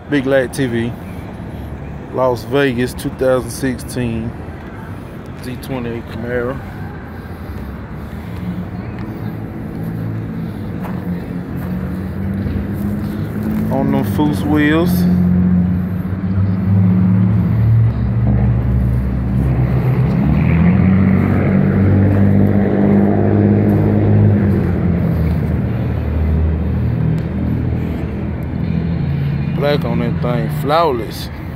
Big Lat TV, Las Vegas 2016 Z28 Camaro. On them Foose wheels. Black on that thing, flawless.